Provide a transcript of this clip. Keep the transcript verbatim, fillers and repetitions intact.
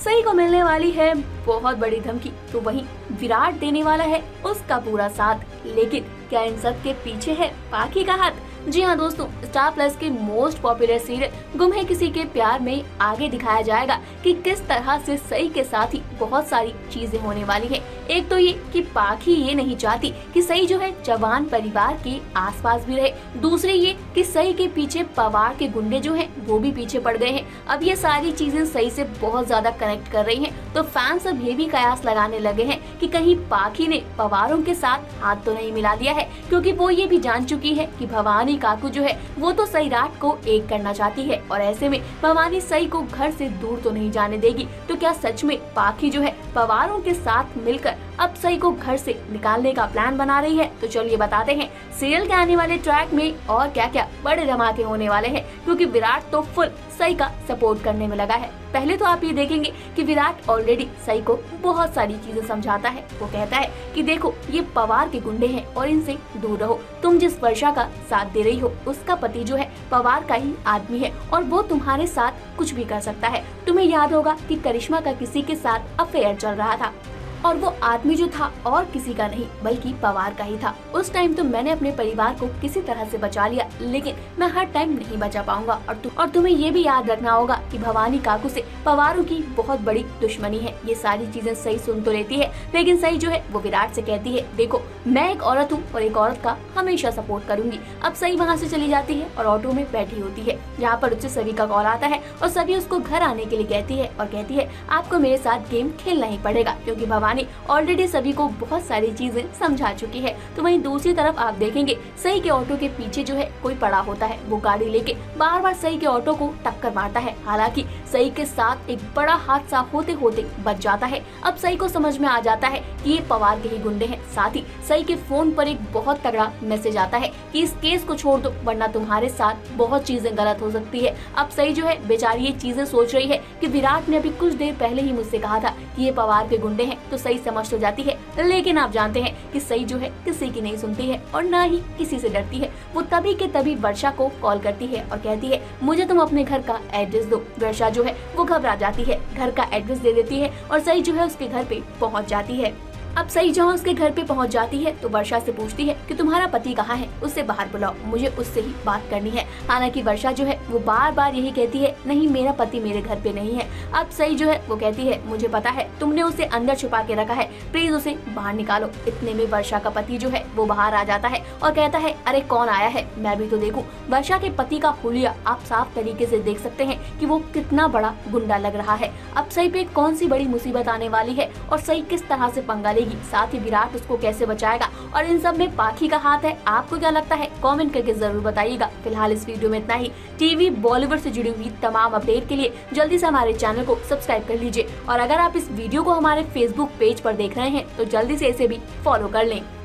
सही को मिलने वाली है बहुत बड़ी धमकी, तो वहीं विराट देने वाला है उसका पूरा साथ। लेकिन क्या इन सब के पीछे है पाखी का हाथ? जी हाँ दोस्तों, स्टार प्लस के मोस्ट पॉपुलर सीरियल गुम है किसी के प्यार में आगे दिखाया जाएगा कि किस तरह से सई के साथ ही बहुत सारी चीजें होने वाली है। एक तो ये कि पाखी ये नहीं चाहती कि सई जो है जवान परिवार के आसपास भी रहे, दूसरी ये कि सई के पीछे पवार के गुंडे जो हैं वो भी पीछे पड़ गए हैं। अब ये सारी चीजें सई से बहुत ज्यादा कनेक्ट कर रही हैं, तो फैंस अब ये भी कयास लगाने लगे हैं कि कहीं पाखी ने पवारों के साथ हाथ तो नहीं मिला दिया है, क्योंकि वो ये भी जान चुकी है कि भवानी काकू जो है वो तो सईराट को एक करना चाहती है, और ऐसे में भवानी सई को घर से दूर तो नहीं जाने देगी। तो क्या सच में पाखी जो है पवारों के साथ मिलकर अब सई को घर से निकालने का प्लान बना रही है? तो चलिए बताते हैं सीरियल के आने वाले ट्रैक में और क्या क्या बड़े धमाके होने वाले हैं, क्योंकि विराट तो फुल सई का सपोर्ट करने में लगा है। पहले तो आप ये देखेंगे कि विराट ऑलरेडी सई को बहुत सारी चीजें समझाता है। वो कहता है कि देखो ये पवार के गुंडे हैं और इनसे दूर रहो, तुम जिस वर्षा का साथ दे रही हो उसका पति जो है पवार का ही आदमी है और वो तुम्हारे साथ कुछ भी कर सकता है। तुम्हें याद होगा कि करिश्मा का किसी के साथ अफेयर चल रहा था और वो आदमी जो था और किसी का नहीं बल्कि पवार का ही था। उस टाइम तो मैंने अपने परिवार को किसी तरह से बचा लिया, लेकिन मैं हर टाइम नहीं बचा पाऊंगा। और तु, और तुम्हें ये भी याद रखना होगा कि भवानी काकू से पवारों की बहुत बड़ी दुश्मनी है। ये सारी चीजें सही सुन तो लेती है, लेकिन सही जो है वो विराट से कहती है देखो मैं एक औरत हूँ और एक औरत का हमेशा सपोर्ट करूंगी। अब सही वहाँ से चली जाती है और ऑटो में बैठी होती है, जहाँ पर उससे सभी का कॉल आता है और सभी उसको घर आने के लिए कहती है और कहती है आपको मेरे साथ गेम खेलना ही पड़ेगा, क्योंकि भवानी ऑलरेडी सभी को बहुत सारी चीजें समझा चुकी है। तो वहीं दूसरी तरफ आप देखेंगे सई के ऑटो के पीछे जो है कोई पड़ा होता है। वो गाड़ी लेके बार बार सई के ऑटो को टक्कर मारता है। हालांकि सई के साथ एक बड़ा हादसा होते होते बच जाता है। अब सई को समझ में आ जाता है कि ये पवार के ही गुंडे हैं। साथ ही सई के फोन पर एक बहुत तगड़ा मैसेज आता है कि इस केस को छोड़ दो वरना तुम्हारे साथ बहुत चीजें गलत हो सकती है। अब सई जो है बेचारी ये चीजें सोच रही है कि विराट ने अभी कुछ देर पहले ही मुझसे कहा था कि ये पवार के गुंडे हैं, तो सही समझ तो जाती है। लेकिन आप जानते हैं कि सई जो है किसी की नहीं सुनती है और ना ही किसी से डरती है। वो तभी के तभी वर्षा को कॉल करती है और कहती है मुझे तुम अपने घर का एड्रेस दो। वर्षा जो है वो घबरा जाती है, घर का एड्रेस दे देती है और सई जो है उसके घर पे पहुंच जाती है। अब सई जहाँ उसके घर पे पहुंच जाती है तो वर्षा से पूछती है कि तुम्हारा पति कहाँ है, उससे बाहर बुलाओ, मुझे उससे ही बात करनी है। हालांकि वर्षा जो है वो बार बार यही कहती है नहीं मेरा पति मेरे घर पे नहीं है। अब सई जो है वो कहती है मुझे पता है तुमने उसे अंदर छुपा के रखा है, प्लीज उसे बाहर निकालो। इतने में वर्षा का पति जो है वो बाहर आ जाता है और कहता है अरे कौन आया है, मैं भी तो देखूं। वर्षा के पति का हुलिया आप साफ तरीके से देख सकते हैं कि वो कितना बड़ा गुंडा लग रहा है। अब सई पे कौन सी बड़ी मुसीबत आने वाली है और सई किस तरह से पंगा लेगी, साथ ही विराट उसको कैसे बचाएगा और इन सब में पाखी का हाथ है। आपको क्या लगता है कमेंट करके जरूर बताइएगा। फिलहाल इस वीडियो में इतना ही। टीवी बॉलीवुड से जुड़ी हुई तमाम अपडेट के लिए जल्दी से हमारे चैनल को सब्सक्राइब कर लीजिए और अगर आप इस वीडियो को हमारे फेसबुक पेज पर देख रहे हैं तो जल्दी से इसे भी फॉलो कर लें।